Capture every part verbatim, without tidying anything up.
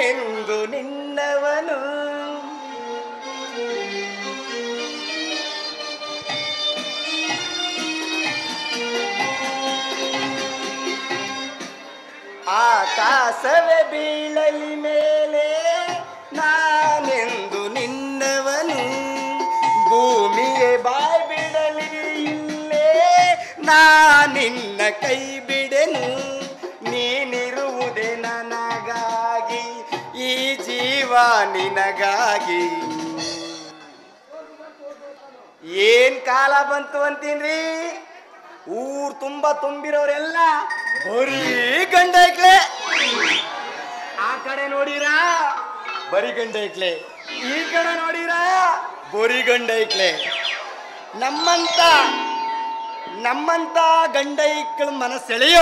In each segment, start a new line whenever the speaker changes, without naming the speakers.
ನಾನೆಂದು ನಿನ್ನವನು. ಆಕಾಶವೇ ಬೀಳಲಿ ಮೇಲೆ ನಾನೆಂದು ನಿನ್ನವನು. ಭೂಮಿಯೇ ಬಾಯ್ ಬಿಡಲಿ ಇಲ್ಲೇ ನಾನಿನ್ನ ಕೈ ಬಿಡೆನು. ನೀನಿರುವುದೇ ನನಗಾಗಿ, ಈ ಜೀವ ನಿನಗಾಗಿ. ಏನ್ ಕಾಲ ಬಂತು ಅಂತೀನ್ರಿ. ಊರ್ ತುಂಬಾ ತುಂಬಿರೋರೆಲ್ಲ ಬರೀ ಗಂಡ ಐಕ್ಲೆ. ಆ ಕಡೆ ನೋಡಿರಾ ಬರೀ ಗಂಡ ಐಕ್ಲೆ, ಈ ಕಡೆ ನೋಡಿರಾ ಬರೀ ಗಂಡ ಐಕ್ಲೆ. ನಮ್ಮಂತ ನಮ್ಮಂತ ಗಂಡ ಐಕ್ಳ ಮನಸ್ಸೆಳೆಯೋ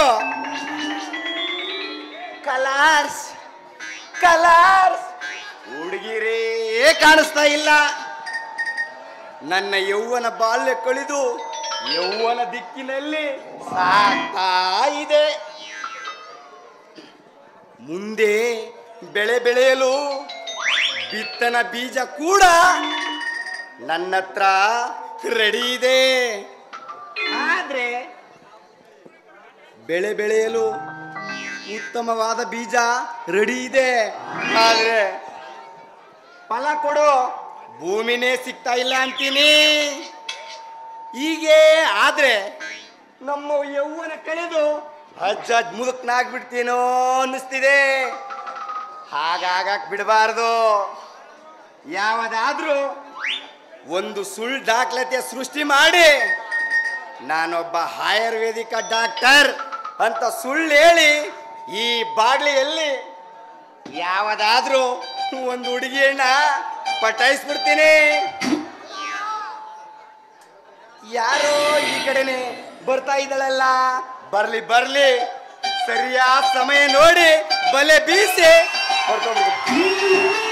ಕಲರ್ಸ್ ಕಲರ್ಸ್ ಹುಡುಗಿರೇ ಕಾಣಿಸ್ತಾ ಇಲ್ಲ. ನನ್ನ ಯೌವನ ಬಾಲ್ಯ ಕಳೆದು ಯೌವನ ದಿಕ್ಕಿನಲ್ಲಿ ಸಾಗ್ತಾ ಇದೆ. ಮುಂದೆ ಬೆಳೆ ಬೆಳೆಯಲು ಬಿತ್ತನ ಬೀಜ ಕೂಡ ನನ್ನ ಹತ್ರ ರೆಡಿ ಇದೆ. ಆದ್ರೆ ಬೆಳೆ ಬೆಳೆಯಲು ಉತ್ತಮವಾದ ಬೀಜ ರೆಡಿ ಇದೆ. ಆದ್ರೆ ಫಲ ಕೊಡೋ ಭೂಮಿನೇ ಸಿಗ್ತಾ ಇಲ್ಲ ಅಂತೀನಿ. ಹೀಗೆ ಆದ್ರೆ ನಮ್ಮ ಯೌವನ ಕಳೆದು ಅಜ್ಜ ಮುದುಕ್ನಾಗ್ಬಿಡ್ತೀನೋ ಅನ್ನಿಸ್ತಿದೆ. ಹಾಗಾಗಕ್ ಬಿಡಬಾರ್ದು. ಯಾವದಾದ್ರೂ ಒಂದು ಸುಳ್ಳು ದಾಖಲಾತಿ ಸೃಷ್ಟಿ ಮಾಡಿ ನಾನೊಬ್ಬ ಆಯುರ್ವೇದಿಕ ಡಾಕ್ಟರ್ ಅಂತ ಸುಳ್ಳು ಹೇಳಿ ಈ ಬಾಡ್ಲಿಯಲ್ಲಿ ಯಾವದಾದ್ರೂ ಒಂದು ಹುಡುಗಿಯನ್ನ ಪಟಾಯಿಸ್ಬಿಡ್ತೀನಿ. ಯಾರೋ ಈ ಕಡೆನೆ ಬರ್ತಾ ಇದ್ದಾಳಲ್ಲ, ಬರ್ಲಿ ಬರ್ಲಿ, ಸರಿಯಾದ ಸಮಯ ನೋಡಿ ಬಲೆ ಬೀಸಿ ಹೊರಟೋಗ್ಬಿಡ್ತೀನಿ.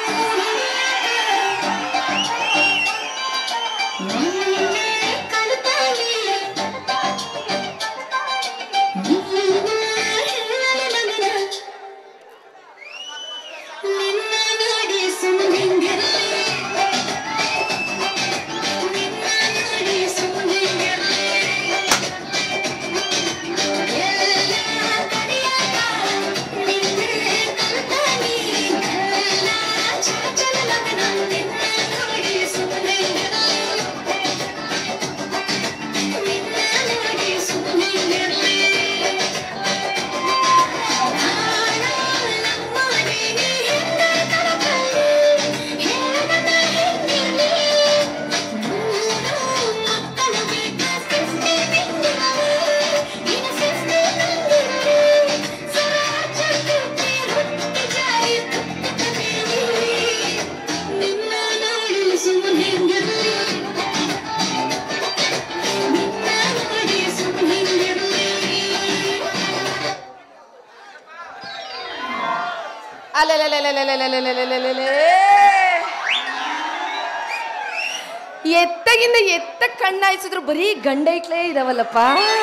ಎತ್ತಗಿಂದ ಎತ್ತ ಕಣ್ಣಾಯಿಸಿದ್ರು ಬರೀ ಗಂಡ ಐಕ್ಲೇ ಇದಾವಲ್ಲಪ್ಪ.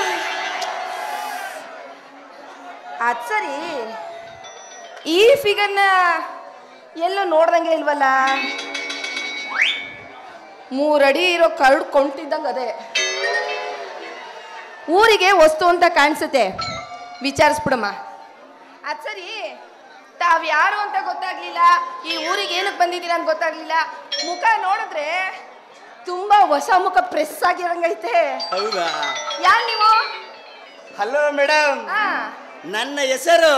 ಅದ್ ಸರಿ, ಈ ಫಿಗರ್ನ ಎಲ್ಲೋ ನೋಡ್ದಂಗೆ ಇಲ್ವಲ್ಲ. ಮೂರಡಿ ಇರೋ ಕರಡು ಕೊಂಟಿದ್ದಂಗೆ ಅದೇ. ಊರಿಗೆ ವಸ್ತು ಅಂತ ಕಾಣಿಸುತ್ತೆ, ವಿಚಾರಿಸ್ಬಿಡಮ್ಮ. ಅದ್ ಸರಿ, ತಾವ್ ಯಾರು ಅಂತ ಗೊತ್ತಾಗ್ಲಿಲ್ಲ, ಈ ಊರಿಗೆ ಏನಕ್ಕೆ ಬಂದಿದ್ದೀರಾ ಅಂತ ಗೊತ್ತಾಗ್ಲಿಲ್ಲ. ಮುಖ ನೋಡಿದ್ರೆ ತುಂಬಾ ಹೊಸ ಮುಖ ಪ್ರೆಸ್ ಆಗಿರಂಗೈತೆ.
ಹೌದಾ?
ಯಾರು ನೀವು?
ಹಲೋ ಮೇಡಮ್, ನನ್ನ ಹೆಸರು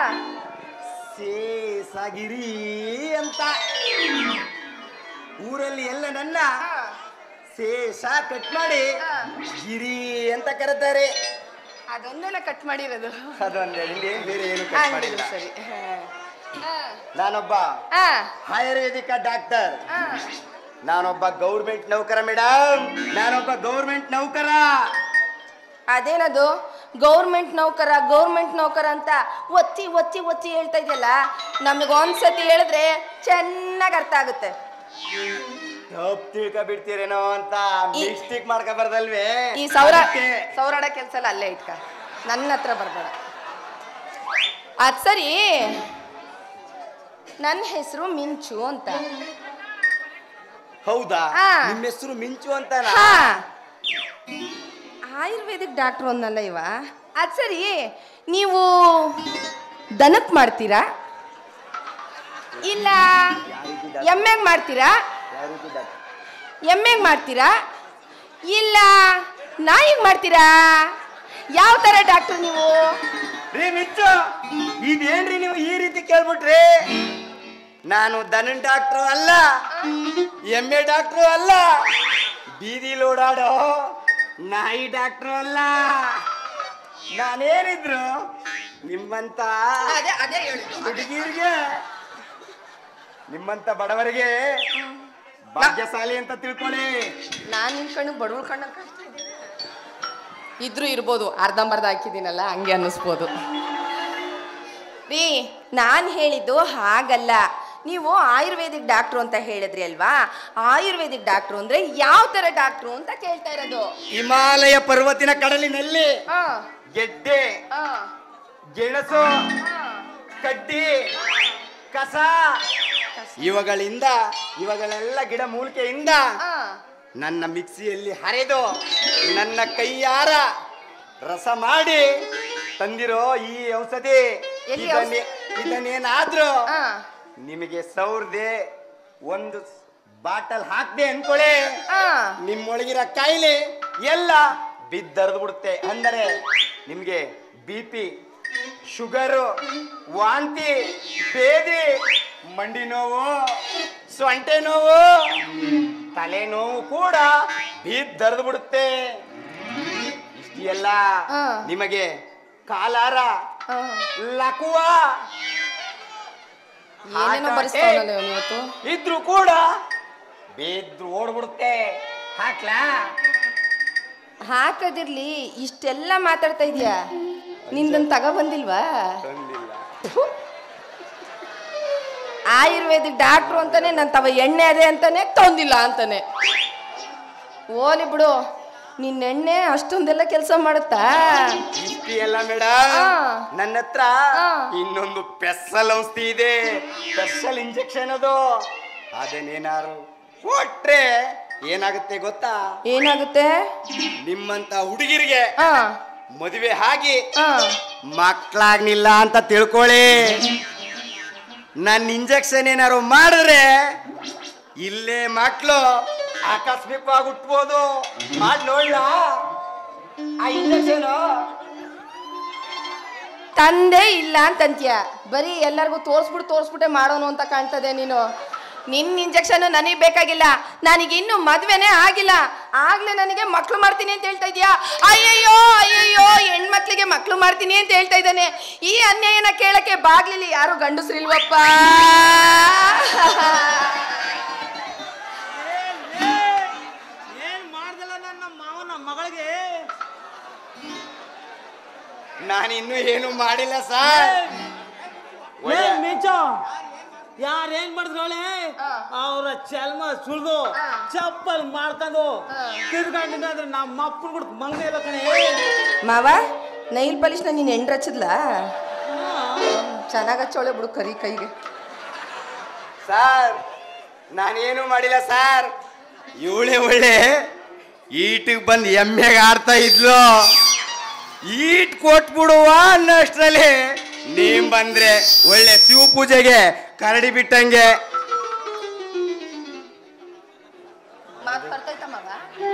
ಶೇಷಗಿರಿ ಅಂತ. ಊರಲ್ಲಿ ಎಲ್ಲ ನನ್ನ ಶೇಷ ಕಟ್ ಮಾಡಿ ಗಿರಿ ಅಂತ ಕರೀತಾರೆ.
ಅದೊಂದೇನ ಕಟ್ ಮಾಡಿರೋದು?
ಅದೊಂದೇ, ಬೇರೆ ಏನು ಕಟ್ ಮಾಡಿಲ್ಲ.
ಸರಿ.
ನಾನೊಬ್ಬ ಆಯುರ್ವೇದಿಕ ಡಾಕ್ಟರ್. ನಾನೊಬ್ಬ ಗೌರ್ಮೆಂಟ್ ನೌಕರ ಮೇಡಮ್, ನಾನೊಬ್ಬ ಗೌರ್ಮೆಂಟ್ ನೌಕರ.
ಅದೇನದು ಗೌರ್ಮೆಂಟ್ ನೌಕರ ಗೌರ್ಮೆಂಟ್ ನೌಕರ ಅಂತ ಒತ್ತಿ ಒತ್ತಿ ಒತ್ತಿ ಹೇಳ್ತಾ ಇದೆಯಲ್ಲ, ನಮಗೊಂದ್ಸತಿ ಹೇಳಿದ್ರೆ ಚೆನ್ನಾಗಿ ಅರ್ಥ ಆಗುತ್ತೆ.
ತಪ್ಪು ತಿಳ್ಕೊಬಿಡ್ತೀರೇನೋ ಅಂತ ಮಿಸ್ಟೇಕ್ ಮಾಡ್ಕೊಬಾರ್ದಲ್ವೇ?
ಈ ಸೌರ ಸೌರಾಡ ಕೆಲಸ ಎಲ್ಲ ಅಲ್ಲೇ ಇಟ್ಕ, ನನ್ನ ಹತ್ರ ಬರ್ಬೇಡ. ಅದ್ ಸರಿ, ನನ್ನ ಹೆಸರು ಮಿಂಚು ಅಂತ.
ಹೌದಾ?
ಹಾ.
ನಿಮ್ಮ ಹೆಸರು ಮಿಂಚು ಅಂತಾನ?
ಹಾ, ಆಯುರ್ವೇದಿಕ್ ಡಾಕ್ಟ್ರು ಅನ್ನಲ್ಲ ಇವ. ಅದ್ ಸರಿ, ನೀವು ದನಕ್ ಮಾಡ್ತೀರಾ ಇಲ್ಲ ಎಮ್ಮೆಗ್ ಮಾಡ್ತೀರಾ? ಎಮ್ಮೆಗ್ ಮಾಡ್ತೀರಾ ಇಲ್ಲ ನಾಯಿಗ್ ಮಾಡ್ತೀರಾ? ಯಾವ ತರ ಡಾಕ್ಟರ್ ನೀವು?
ರೀ ಮಿಂಚು, ಇದೇನ್ರಿ ನೀವು ಈ ರೀತಿ ಕೇಳ್ಬಿಟ್ರಿ? ನಾನು ದನನ್ ಡಾಕ್ಟ್ರು ಅಲ್ಲ, ಎಮ್ಮೆ ಡಾಕ್ಟ್ರು ಅಲ್ಲ, ಬೀದಿಲಿ ಓಡಾಡೋ ನಾಯಿ ಡಾಕ್ಟ್ರು ಅಲ್ಲ. ನಾನೇನಿದ್ರು ನಿಮ್ಮಂತ ಹುಡುಗಿರಿಗೆ, ನಿಮ್ಮಂತ ಬಡವರಿಗೆ ಭಾಗ್ಯಶಾಲಿ ಅಂತ ತಿಳ್ಕೊಳ್ಳಿ.
ನಾನು ನಿನ್ ಕಣ್ಣು ಬಡವ್ರ ಕಣ್ಣ ಕಾಣ್ತಾ ಇದ್ದೀನಿ. ಇದ್ರೂ ಇರ್ಬೋದು, ಅರ್ಧಂಬರ್ಧ ಹಾಕಿದ್ದೀನಲ್ಲ ಹಂಗೆ ಅನ್ನಿಸ್ಬೋದು. ರೀ, ನಾನು ಹೇಳಿದ್ದು ಹಾಗಲ್ಲ. ನೀವು ಆಯುರ್ವೇದಿಕ್ ಡಾಕ್ಟ್ರು ಅಂತ ಹೇಳಿದ್ರಿ ಅಲ್ವಾ? ಆಯುರ್ವೇದಿಕ್ ಡಾಕ್ಟ್ರು ಅಂದ್ರೆ ಯಾವ ತರ ಡಾಕ್ಟ್ರು ಅಂತ ಕೇಳ್ತಾ ಇರೋದು.
ಹಿಮಾಲಯ ಪರ್ವತಿನ ಕಡಲಿನಲ್ಲಿ
ಆ,
ಗೆಡ್ಡೆ,
ಆ,
ಗೆಣಸು,
ಆ.
ಕಡ್ಡಿ, ಕಸ, ಇವುಗಳಿಂದ ಇವುಗಳೆಲ್ಲ ಗಿಡ ಮೂಲಿಕೆಯಿಂದ
ಆ,
ನನ್ನ ಮಿಕ್ಸಿಯಲ್ಲಿ ಹರಿದು ನನ್ನ ಕೈಯಾರ ರಸ ಮಾಡಿ ತಂದಿರೋ ಈ ಔಷಧಿ,
ಎಲ್ಲಿ
ಇದನ್ನೇ ಇದನ್ನೇನಾದ್ರೂ
ಆ.
ನಿಮಗೆ ಸೌರ್ದೆ ಒಂದು ಬಾಟಲ್ ಹಾಕ್ದೆ ಅನ್ಕೊಳ್ಳಿ,
ಆ.
ನಿಮ್ಮೊಳಗಿರೋ ಕಾಯಿಲೆ ಎಲ್ಲ ಬಿದ್ದರ್ದು ಬಿಡುತ್ತೆ. ಅಂದರೆ ನಿಮ್ಗೆ ಬಿ ಪಿ, ಶುಗರು, ವಾಂತಿ, ಬೇದಿ, ಮಂಡಿ ನೋವು, ಸೊಂಟೆ ನೋವು, ತಲೆನೋವು ಕೂಡ ಬಿದ್ದರ್ದು ಬಿಡುತ್ತೆ. ಇಷ್ಟೆಲ್ಲ
ಆ.
ನಿಮಗೆ ಕಾಲಾರ,
ಆ.
ಲಕುವ,
ಏನೇನೋ ಬರೆಸ್ತಾವನಲ್ಲ ಇವನು ಇವತ್ತು.
ಇದ್ರು ಕೂಡ ಬಿದ್ರು ಓಡ್ಬಿಡುತ್ತೆ. ಹಾಕ್ಲಾ?
ಹಾಕದಿರ್ಲಿ, ಇಷ್ಟೆಲ್ಲ ಮಾತಾಡ್ತಾ ಇದೀಯಾ, ನಿಂದನ್ ತಗ ಬಂದಿಲ್ವಾ? ಆಯುರ್ವೇದಿಕ್ ಡಾಕ್ಟ್ರು ಅಂತಾನೆ ನನ್ ತವ ಎಣ್ಣೆ ಅದೇ ಅಂತಾನೆ ತೊಂದಿಲ್ಲ ಅಂತಾನೆ. ಓಲಿ ಬಿಡು, ನಿನ್ನ ಎಣ್ಣೆ ಅಷ್ಟೊಂದೆಲ್ಲ ಕೆಲಸ ಮಾಡುತ್ತಾ?
ಇಷ್ಟಿ ಎಲ್ಲ ಮೇಡಮ್,
ಆ.
ನನ್ನ ಹತ್ರ
ಆ.
ಇನ್ನೊಂದು ಸ್ಪೆಷಲ್ ಔಷಧಿ ಇದೆ, ಸ್ಪೆಷಲ್ ಇಂಜೆಕ್ಷನ್ ಅದು. ಅದನ್ನೇನಾರು ಕೊಟ್ರೆ ಏನಾಗುತ್ತೆ ಗೊತ್ತಾ?
ಏನಾಗುತ್ತೆ?
ನಿಮ್ಮಂತ ಹುಡುಗಿರಿಗೆ
ಆ,
ಮದುವೆ ಆಗಿ
ಆ.
ಮಕ್ಕಳಾಗ್ಲಿಲ್ಲ ಅಂತ ತಿಳ್ಕೊಳ್ಳಿ. ನನ್ನ ಇಂಜೆಕ್ಷನ್ ಏನಾರು ಮಾಡಿದ್ರೆ ಇಲ್ಲೇ ಮಕ್ಕಳು ಆಕಸ್ಮಿಕವಾಗಿ ಹುಟ್ಬೋದು. ಮಾಡಿ ನೋಡ್ಲಾ ಆ ಇಂಜೆಕ್ಷನ್?
ತಂದೆ ಇಲ್ಲ ಅಂತಂತೀಯ, ಬರೀ ಎಲ್ಲರಿಗೂ ತೋರಿಸ್ಬಿಟ್ಟು ತೋರಿಸ್ಬಿಟ್ಟೆ ಮಾಡೋನು ಅಂತ ಕಾಣ್ತದೆ ನೀನು. ನಿನ್ನ ಇಂಜೆಕ್ಷನ್ ನನಗೆ ಬೇಕಾಗಿಲ್ಲ, ನನಗೆ ಇನ್ನು ಮದ್ವೆನೇ ಆಗಿಲ್ಲ, ಆಗ್ಲೇ ನನಗೆ ಮಕ್ಳು ಮಾಡ್ತೀನಿ ಅಂತ ಹೇಳ್ತಾ ಇದೀಯಾ? ಅಯ್ಯಯ್ಯೋ ಅಯ್ಯಯ್ಯೋ, ಹೆಣ್ಮಕ್ಳಿಗೆ ಮಕ್ಳು ಮಾಡ್ತೀನಿ ಅಂತ ಹೇಳ್ತಾ ಇದ್ದಾನೆ. ಈ ಅನ್ಯಾಯನ ಕೇಳಕ್ಕೆ ಬಾಗ್ಲಿಲಿ ಯಾರು ಗಂಡಸ್ರಿಲ್ವಪ್ಪ.
ಏನ್ ಮಾಡ್ದಲ್ಲ ನನ್ನ ಮಾವನ ಮಗಳಿಗೆ?
ನಾನಿನ್ನೂ ಏನು ಮಾಡಿಲ್ಲ ಸರ್.
ಮಿಂಚು, ಯಾರೇನ್ ಮಾಡಿದ್ರೊಳೆ?
ಆ.
ಅವ್ರ ಚಲ್ಮ ಸುಳ್ದು
ಆ.
ಚಪ್ಪಲ್ ಮಾಡ್ಕೊಂಡು
ಆ.
ತಿರ್ಗಂಡಿದ್ರೆ ನಮ್ಮ ಅಪ್ಪನ ಬಿಡ್ತು ಮಂಗ ಇಲ್ಲ ಕಣೆ.
ಮಾವ, ನೈಲ್ ಪಾಲಿಶ್ನ ನೀನು ಎಂಡ್ ಹಚ್ಚದ್ಲ? ಚೆನ್ನಾಗ ಹಚ್ಚೋಳೆ ಬಿಡು ಕರಿ ಕೈಗೆ.
ಸರ್, ನಾನೇನು ಮಾಡಿಲ್ಲ ಸರ್. ಇವಳೆ ಒಳ್ಳೆ ಈಟಿಗೆ ಬಂದು ಎಮ್ಮೆಗೆ ಆಡ್ತಾ ಇದ್ಲು. ಈಟ್ ಕೊಟ್ಬಿಡುವ ಅನ್ನಷ್ಟರಲ್ಲಿ ನೀವ್ ಬಂದ್ರೆ ಒಳ್ಳೆ ಶಿವ ಪೂಜೆಗೆ ಕರಡಿ ಬಿಟ್ಟಂಗೆ.
ಮಾತು ಬರ್ತೈತ ಮಾವ?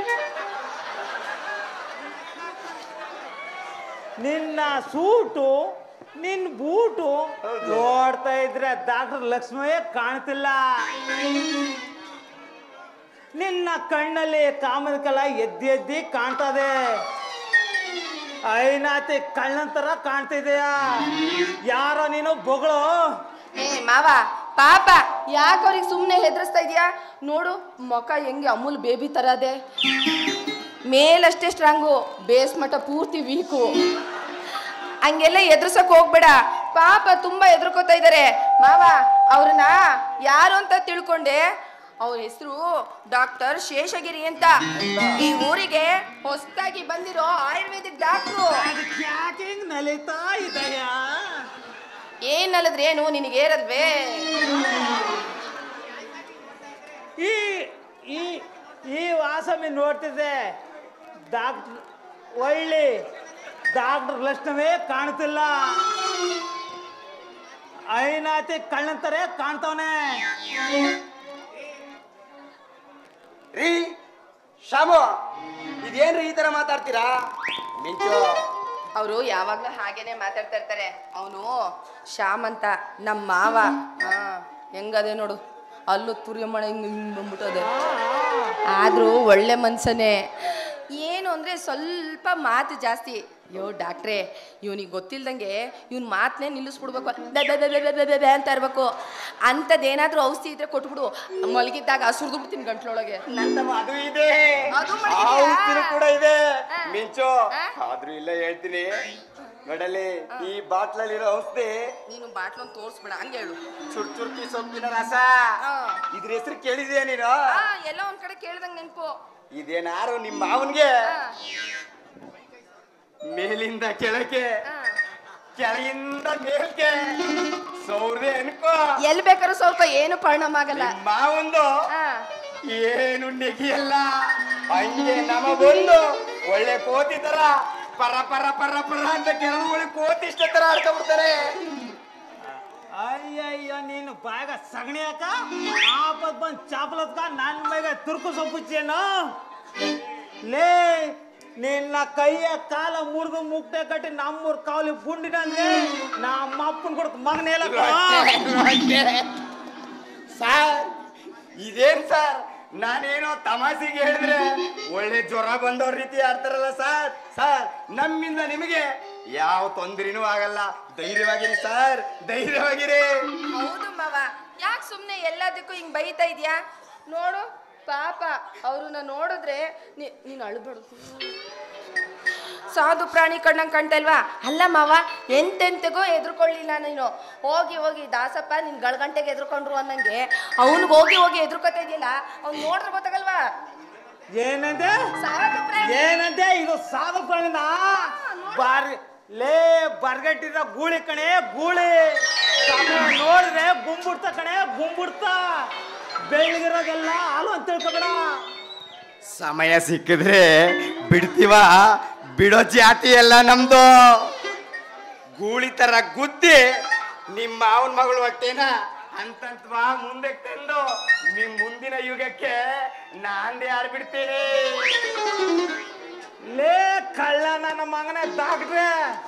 ನಿನ್ನ ಸೂಟು, ನಿನ್ನ ಬೂಟು ನೋಡ್ತಾ ಇದ್ರೆ ಡಾಕ್ಟರ್ ಲಕ್ಷ್ಮಯ್ಯ ಕಾಣ್ತಿಲ್ಲ. ನಿನ್ನ ಕಣ್ಣಲ್ಲಿ ಕಾಮದ ಕಲ ಎದ್ದಿ ಎದ್ದಿ ಕಾಣ್ತದೆ. ಐನಾತಿ ಕಳ್ಳಂತರ ಕಾಣ್ತಿದೆಯಾ? ಯಾರೋ ನೀನು ಬೊಗಳು.
ಏ ಮಾವ, ಪಾಪ ಯಾಕೆ ಅವ್ರಿಗೆ ಸುಮ್ಮನೆ ಹೆದರ್ಸ್ತಾ ಇದೀಯಾ? ನೋಡು ಮುಖ ಹೆಂಗೆ ಅಮೂಲ್ ಬೇಬಿ ತರ ಅದೇ. ಮೇಲಷ್ಟೇ ಸ್ಟ್ರಾಂಗು, ಬೇಸ್ ಮಠ ಪೂರ್ತಿ ವೀಕು. ಹಂಗೆಲ್ಲ ಎದುರ್ಸಕ್ ಹೋಗ್ಬೇಡ, ಪಾಪ ತುಂಬಾ ಎದುರ್ಕೋತಾ ಇದಾರೆ. ಮಾವ, ಅವ್ರನ್ನ ಯಾರು ಅಂತ ತಿಳ್ಕೊಂಡೆ? ಅವ್ರ ಹೆಸರು ಡಾಕ್ಟರ್ ಶೇಷಗಿರಿ ಅಂತ. ಈ ಊರಿಗೆ ಹೊಸದಾಗಿ ಬಂದಿರೋ ಆಯುರ್ವೇದಿಕ್ ಡಾಕ್ಟ್ರು.
ಯಾಕೆ ಹಿಂಗ್ ನಲಿತಾ ಇದೆಯಾ?
ಏನಲ್ಲದ್ರೆ ಏನು ನಿನಗೇರಲ್ವೇ?
ಈ ಈ ಈ ವಾಸಮಿ ನೋಡ್ತಿದ್ದೆ ಡಾಕ್ಟರ್ ಒಳ್ಳೆ ಡಾಕ್ಟರ್ ಲಕ್ಷಣವೇ ಕಾಣ್ತಿಲ್ಲ. ಐನಾತಿ ಕಳ್ಳಂತಾರೆ ಕಾಣ್ತವನೆ.
ರೀ ಶಾಮು, ಇದೇನ್ರಿ ಈ ತರ ಮಾತಾಡ್ತೀರಾ? ಮಿಂಚು
ಅವರು ಯಾವಾಗ್ಲೂ ಹಾಗೇನೆ ಮಾತಾಡ್ತಾ ಇರ್ತಾರೆ. ಅವನು ಶ್ಯಾಮ್ ಅಂತ ನಮ್ಮ ಮಾವ. ಹಾ ಹೆಂಗದೆ ನೋಡು, ಅಲ್ಲೂ ತುರಿಯಮ್ಮಣ ಹಿಂಗ್ ಹಿಂಗ್ ಬಂದ್ಬಿಟ್ಟದೆ. ಆದ್ರೂ ಒಳ್ಳೆ ಮನ್ಸನೇ. ಏನು ಅಂದ್ರೆ ಸ್ವಲ್ಪ ಮಾತು ಜಾಸ್ತಿ. ಅಯ್ಯೋ ಡಾಕ್ಟ್ರೇ, ಇವನಿಗೆ ಗೊತ್ತಿಲ್ದಂಗೆ ಇವ್ನ ಮಾತನ್ನೇ ನಿಲ್ಲಿಸ್ಬಿಡ್ಬೇಕು ಅಂತ ಇರ್ಬೇಕು. ಅಂಥದ್ದೇನಾದ್ರೂ ಔಷಧಿ ಇದ್ರೆ ಕೊಟ್ಬಿಡು, ಮಲಗಿದ್ದಾಗ ಹಸುರ್ದು ಬಿಡ್ತೀನಿ ಗಂಟ್ಲೊಳಗೆ.
ಅದು ಇದೆ,
ಅದು ಮಡಗಿದ್ಯಾ?
ಕೂಡ ಇದೆ ಮಿಂಚು. ಆದ್ರೂ ಇಲ್ಲ ಹೇಳ್ತೀನಿ ನೋಡಲ್ಲಿ, ಈ ಬಾಟ್ಲಲ್ಲಿರೋ ಔಷಧಿ.
ನೀನು ಬಾಟ್ಲೊಂದು ತೋರಿಸ್ಬೇಡ, ಹಂಗೆ ಹೇಳು.
ಚುರ್ ಚುರ್ಕಿ ಸೊಪ್ಪಿನ ರಸ. ಇದ್ರ ಹೆಸರು ಕೇಳಿದ್ಯಾ ನೀನು?
ಎಲ್ಲ ಒಂದ್ ಕಡೆ ಕೇಳ್ದಂಗೆ ನೆನ್ಪು.
ಇದೇನಾರು ನಿಮ್ಮ ಮಾವನ್ಗೆ ಮೇಲಿಂದ ಕೆಳಗೆ, ಕೆಳಗಿಂದ ಮೇಲ್ಕೆ ಸೌದೆ ಅನ್ಕೋ.
ಎಲ್ಲಿ ಬೇಕಾದ್ರೂ ಸ್ವಲ್ಪ ಏನು ಪರಿಣಾಮ ಆಗಲ್ಲ.
ಮಾವೊಂದು ಏನು ನೆಗಿಯಲ್ಲ, ಹಂಗೆ ನಮ ಬಂದು ಒಳ್ಳೆ ಕೋತಿ ತರ ಪರ ಪರ ಪರ ಪರ ಅಂತ ಕೆಲವು ಕೋತಿ ಇಷ್ಟ ತರ ಆಡ್ಕೊಂಡ್ಬಿಡ್ತಾರೆ.
ಅಯ್ಯಯ್ಯ, ನೀನು ಬಾಗ ಸಗಣಿ ಹಾಕ ಆಪತ್ ಬಂದ್ ಚಾಪಲತ್ಕ ನನ್ನ ಮೇಲೆ ತುರ್ಕು ಸೊಪ್ಪುಚ್ಚೇನು? ಲೇ, ನಿನ್ನ ಕೈಯ ಕಾಲ ಮುರಿದು ಮುಕ್ತೆ ಕಟ್ಟಿ ನಮ್ಮೂರ್ ಕಾವಲಿ ಬುಂಡಿನ ಅಂದ್ರೆ ನಮ್ಮ ಅಪ್ಪನ್ ಕೊಡ್ತು ಮಗನೇಲ.
ಸಾರ್ ಇದೇನ್ ಸರ್, ನಾನೇನೋ ತಮಾಷೆಗೆ ಹೇಳಿದ್ರೆ ಒಳ್ಳೆ ಜ್ವರ ಬಂದವ್ರ ರೀತಿ ಆಡ್ತಾರಲ್ಲ ಸರ್. ಸರ್ ನಮ್ಮಿಂದ ನಿಮಗೆ ಯಾವ ತೊಂದರೆನೂ ಆಗಲ್ಲ, ಧೈರ್ಯವಾಗಿರಿ ಸರ್, ಧೈರ್ಯವಾಗಿರಿ.
ಹೌದು ಮಾವ, ಯಾಕೆ ಸುಮ್ನೆ ಎಲ್ಲದಕ್ಕೂ ಹಿಂಗ್ ಬೈತಾ ಇದ್ಯಾ? ನೋಡು ಪಾಪ, ಅವ್ರನ್ನ ನೋಡಿದ್ರೆ ನೀನು ಅಳ್ಬೇಡು. ಸಾಧು ಪ್ರಾಣಿ ಕಣ್ಣಂಗೆ ಕಾಣ್ತಾ ಇಲ್ವಾ? ಅಲ್ಲ ಮಾವ, ಎಂತೆಂತೆಗೋ ಎದ್ರುಕೊಳ್ಳಿಲ್ಲ ನೀನು. ಹೋಗಿ ಹೋಗಿ ದಾಸಪ್ಪ ನಿನ್ ಗಳಗಂಟೆಗೆ ಎದ್ರುಕೊಂಡ್ರು ಅನ್ನಂಗೆ ಅವ್ನಿಗೆ ಹೋಗಿ ಹೋಗಿ ಎದ್ರುಕೊತಾ ಇದೆಯಲ್ಲ, ಅವ್ನು ನೋಡಿದ್ರೆ ಗೊತ್ತಾಗಲ್ವಾ?
ಏನಂತೆ
ಸಾಧು ಪ್ರಾಣಿ
ಏನಂತೆ ಇದು ಸಾಧು ಪ್ರಾಣಿನ? ಬಾರಿ ಲೇ, ಬರ್ಗಟ್ಟಿದ ಗೂಳಿ ಕಣೆ ಗೂಳಿ. ನೋಡಿದ್ರೆ ಗುಂಬುಡ್ತ ಕಣೆ ಗುಂಬುಡ್ತ. ಬೆಳಗಿರೋದೆಲ್ಲ ಹಾಲು ಅಂತ ತಿಳ್ಕೊಬೇಡ.
ಸಮಯ ಸಿಕ್ಕಿದ್ರೆ ಬಿಡ್ತೀವ, ಬಿಡೋ ಜಾತಿ ಎಲ್ಲ ನಮ್ದು. ಗೂಳಿ ತರ ಗುದ್ದಿ ನಿಮ್ಮ ಮಾವನ ಮಗಳು ಹೊಟ್ಟೆನ ಅಂತಂತ್ವ ಮುಂದೆ ತಂದು ನಿಮ್ ಮುಂದಿನ ಯುಗಕ್ಕೆ ನಾಂದಿ ಆಡ್ಬಿಡ್ತೀನಿ.
ಲೇ ಕಳ್ಳ ನನ್ನ ಮಗನೇ ಡಾಕ್ಟ್ರೆ,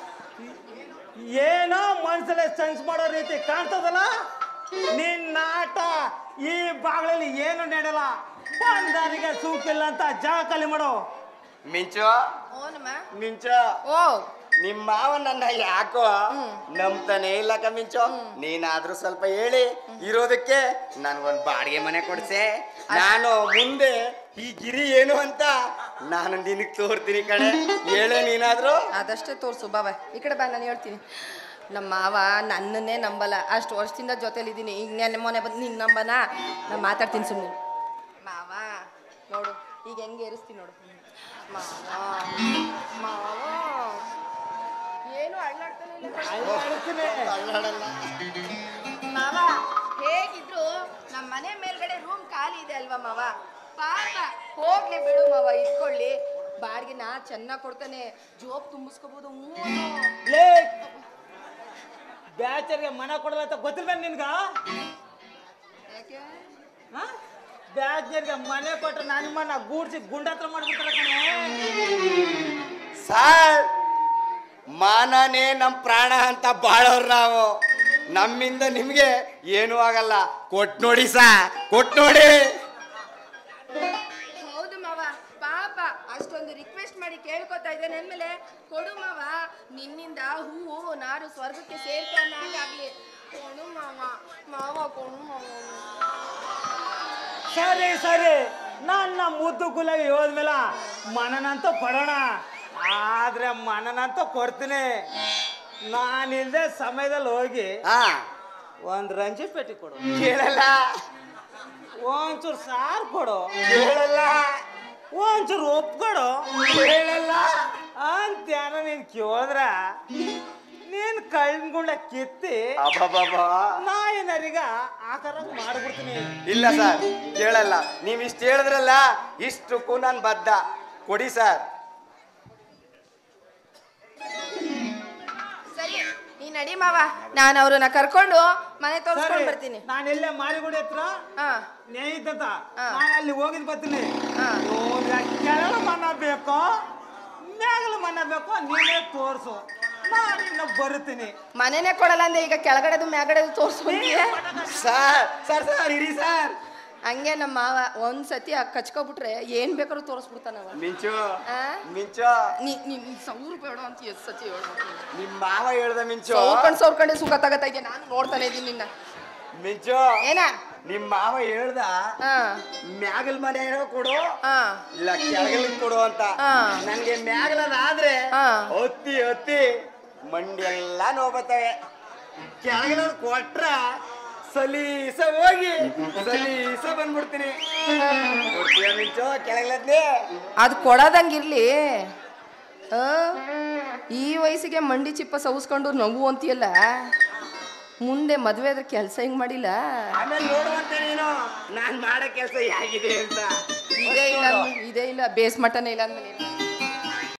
ಏನೋ ಮನ್ಸಲ್ಲೇ ಸೆನ್ಸ್ ಮಾಡೋ ರೀತಿ ಕಾಣ್ತದಲ್ಲ ನಿನ್ನ ಆಟ. ಈ ಬಾಗಿಲಲ್ಲಿ ಏನು ನಡೆಯಲ್ಲ, ಬಂದಾರಿಗೆ ಸೂಕಿಲ್ಲ ಅಂತ ಜಾಗ ಖಾಲಿ ಮಾಡೋ.
ಮಿಂಚು ಮಿಂಚು,
ಓ
ನಿಮ್ಮ ಮಾವ ನನ್ನ ಯಾಕೋ ನಂಬ್ತಾನೆ ಇಲ್ಲ ಮಿಂಚು. ನೀನಾದ್ರೂ ಸ್ವಲ್ಪ ಹೇಳಿ ಇರೋದಕ್ಕೆ ನನ್ಗೊಂದ್ ಬಾಡಿಗೆ ಮನೆ ಕೊಡ್ಸೆ. ನಾನು ಮುಂದೆ ಈ ಗಿರಿ ಏನು ಅಂತ ನಾನು ನಿನಗ್ ತೋರ್ತೀನಿ ಕಣೆ, ಹೇಳೆ ನೀನಾದ್ರೂ.
ಅದಷ್ಟೇ ತೋರ್ಸು ಬಾಬಾ, ಈ ಕಡೆ ಬಾ, ನಾನು ಹೇಳ್ತೀನಿ. ನಮ್ಮ ಮಾವ ನನ್ನನ್ನೇ ನಂಬಲ್ಲ, ಅಷ್ಟು ವರ್ಷದಿಂದ ಜೊತೆಲಿದ್ದೀನಿ. ಈಗ ನನ್ನ ಮೊನೆ ಬಂದು ನಿನ್ನ ನಂಬನಾ? ನಾನು ಮಾತಾಡ್ತೀನಿ ಸುಮ್ಮನೆ. ಮಾವ ನೋಡು, ಈಗ ಹೆಂಗೆ ಏರಿಸ್ತೀನಿ ನೋಡು. ಮಾವ ಮಾವ ಏನು ಅಳ್ಳಾಡ್ತಾನೆ ಇಲ್ಲ. ಮಾವ ಹೇಗಿದ್ರು ನಮ್ಮ ಮನೆ ಮೇಲ್ಗಡೆ ರೂಮ್ ಖಾಲಿ ಇದೆ ಅಲ್ವಾ ಮಾವ? ಪಾಪ ಹೋಗ್ಲಿ ಬಿಡು ಮಾವ, ಇಟ್ಕೊಳ್ಳಿ. ಬಾಡಿಗೆ ನಾ ಚೆನ್ನಾಗಿ ಕೊಡ್ತಾನೆ, ಜೋಬ್ ತುಂಬಿಸ್ಕೋಬಹುದು.
ಲೇ, ಬ್ಯಾಚರ್ಗೆ ಮನ ಕೊಡಲ್ಲ ಅಂತ ಗೊತ್ತಿಲ್ಲ ನಿನ್ಗ? ಬ್ಯಾಚರ್ಗೆ ಮನೆ ಕೊಟ್ರೆ ನನ್ನ ಮನ ಗೂಡ್ಸಿ ಗುಂಡತ್ರ ಮಾಡ್ಬಿಡ್ತಾರೆ ಕಣೆ.
ಸಾರ್, ಮಾನನೇ ನಮ್ ಪ್ರಾಣ ಅಂತ ಬಾಳೋರ್ ನಾವು. ನಮ್ಮಿಂದ ನಿಮ್ಗೆ ಏನೂ ಆಗಲ್ಲ. ಕೊಟ್ ನೋಡಿ ಸಾ, ಕೊಟ್ ನೋಡಿ.
ಹೌದು ಮಾವ, ಪಾಪ ಅಷ್ಟೊಂದು ರಿಕ್ವೆಸ್ಟ್ ಮಾಡಿ ಕೇಳ್ಕೊತಾ ಇದ್ದೇನೆ ಅಂದ್ಮೇಲೆ ಕೊಡು ಮಾವ. ನಿನ್ನಿಂದ ಹೂವು ನಾರು ಸ್ವರ್ಗಕ್ಕೆ ಸೇರ್ಕೊಂಡಾಗಲಿ ಕೊಡು ಮಾವ. ಮಾವ ಕೊಡು ಮಾವ.
ಸರಿ ಸರಿ, ನನ್ನ ಮುದ್ದು ಗುಲಾಬಿ ಹೋದ್ಮೇಲೆ ಮನನಂತೂ ಪಡೋಣ, ಆದ್ರೆ ಮನನಂತೂ ಕೊಡ್ತೀನಿ. ನಾನಿಲ್ದೆ ಸಮಯದಲ್ಲಿ ಹೋಗಿ ಒಂದ್ ರಂಜಿ ಪೆಟ್ಟಿ ಕೊಡು.
ಕೇಳಲ್ಲ.
ಒಂಚೂರು ಸಾರು ಕೊಡು.
ಕೇಳಲ್ಲ.
ಒಂಚೂರು ಒಪ್ಕೊಡು.
ಕೇಳಲ್ಲ
ಅಂತ ನೀನ್ ಕೇಳಿದ್ರ ನೀನ್ ಕಳ್ಗುಂಡ ಕಿತ್ತಿ
ಅಬ್ಬಬ್ಬಬ್ಬಾ.
ನಾ ಏನಾರೀಗ ಆಕಾರ ಮಾಡ್ಬಿಡ್ತೀನಿ.
ಇಲ್ಲ ಸರ್, ಕೇಳಲ್ಲ. ನೀವ್ ಇಷ್ಟು ಹೇಳಿದ್ರಲ್ಲ, ಇಷ್ಟಕ್ಕೂ ನಾನು ಬದ್ಧ. ಕೊಡಿ ಸರ್.
ಸರಿ, ನೀ ನಡಿ ಮಾವ, ನಾನು ಅವ್ರನ್ನ ಕರ್ಕೊಂಡು ಮನೆ ತೋರಿಸ್ಕೊಂಡು ಬರ್ತೀನಿ.
ನಾನು ಎಲ್ಲೇ ಮಾರಿಗುಡಿ ಹತ್ರ
ಹಾ
ನೇಯ್ತಂತ
ಹಾ.
ನಾನು ಅಲ್ಲಿ ಹೋಗಿದ್ ಬರ್ತೀನಿ.
ಹಾ.
ಕೆಳಗ ಮನ ಬೇಕೋ ಮ್ಯಾಗಲ ಮನ ಬೇಕೋ ನೀನೇ ತೋರ್ಸು, ನಾನು ಇನ್ನ ಬರ್ತೀನಿ.
ಮನೆನೇ ಕೊಡಲ್ಲ ಅಂದ್ರೆ ಈಗ ಕೆಳಗಡೆದು ಮ್ಯಾಗಡೆದು ತೋರಿಸ್ಕೊಂತೀಯ?
ಸರ್ ಸರ್ ಸರ್ ಇರಿ ಸರ್.
ಹಂಗೆ ನಮ್ಮ ಮಾವ ಒಂದ್ ಸತಿ ಕಚ್ಕೊಬಿಟ್ರೆ ಏನ್ ಬೇಕಾದ್ರೂ ತೋರಿಸ್ಬಿಡ್ತಾನವ.
ಮಿಂಚು
ಆ?
ಮಿಂಚು
ನೀ ನೀನ್ ಸೌರು ಬೇಡ ಅಂತ ಎಷ್ಟ್ ಸತಿ ಹೇಳ್ಬೇಕು.
ನಿಮ್ ಮಾವ ಹೇಳ್ದ ಮಿಂಚು.
ಸೌರ್ಕೊಂಡ್ ಸೌರ್ಕೊಂಡೆ ಸುಖ ತಗತಾ ಇದೆಯಾ? ನಾನು ನೋಡ್ತಾನೆ ಇದೀನಿ ನಿನ್ನ.
ಮಿಂಚು
ಏನ
ನಿಮ್ ಮಾವ ಹೇಳ್ದ
ಹಾ
ಮ್ಯಾಗಲ್ ಮನೆ ಏನೋ ಕೊಡು,
ಹಾ
ಇಲ್ಲ ಕೆಳಗಲ್ ಕೊಡು ಅಂತ.
ಹಾ.
ನನ್ಗೆ ಮ್ಯಾಗಲದಾದ್ರೆ
ಹಾ.
ಹತ್ತಿ ಹತ್ತಿ ಮಂಡಿಯೆಲ್ಲ ನೋಬತ್ತವೆ. ಕೆಳಗಲ ಕೊಟ್ರ ಸಲೀಸ ಹೋಗಿ ಸಲೀಸ ಬಂದ್ಬಿಡ್ತೀನಿ. ಕೊಡ್ತೀಯ ಮಿಂಚು ಕೆಳಗಲದ್ನೇ?
ಅದು ಕೊಡೋದಂಗಿರ್ಲಿ. ಆ, ಈ ವಯಸ್ಸಿಗೆ ಮಂಡಿ ಚಿಪ್ಪ ಸೌಸ್ಕೊಂಡು ನೋವು ಅಂತೀಯಲ್ಲ, ಮುಂದೆ ಮದ್ವೆ ಆದ್ರೆ ಕೆಲಸ ಹಿಂಗ್ ಮಾಡಿಲ್ಲ.
ಆಮೇಲೆ ನೋಡುವಂತೆ ನೀನು ನಾನ್ ಮಾಡೋ ಕೆಲಸ ಹೇಗಿದೆ ಅಂತ.
ಇದೇ ಇಲ್ಲ ಇದೇ ಇಲ್ಲ ಬೇಸ್ ಮಟನೇ ಇಲ್ಲ ಅಂದ್ಮೇಲೆ